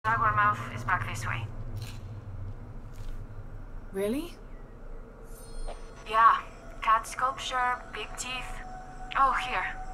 Jaguar mouth is back this way. Really? Yeah. Cat sculpture, big teeth. Oh, here.